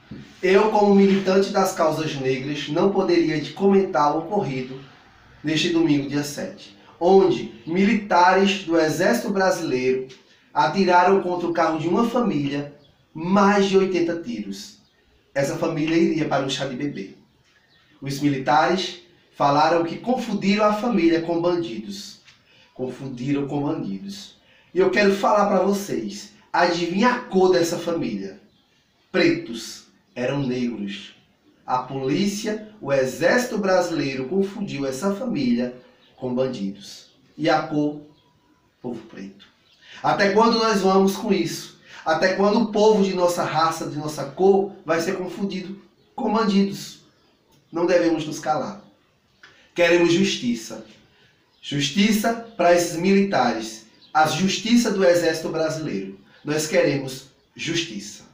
Eu, como militante das causas negras, não poderia comentar o ocorrido neste domingo, dia 7, onde militares do Exército Brasileiro atiraram contra o carro de uma família mais de 80 tiros. Essa família iria para um chá de bebê. Os militares falaram que confundiram a família com bandidos. Confundiram com bandidos. E eu quero falar para vocês, adivinha a cor dessa família? Pretos, eram negros. A polícia, o Exército Brasileiro confundiu essa família com bandidos. E a cor? Povo preto. Até quando nós vamos com isso? Até quando o povo de nossa raça, de nossa cor, vai ser confundido com bandidos? Não devemos nos calar. Queremos justiça. Justiça para esses militares. A justiça do Exército Brasileiro. Nós queremos justiça.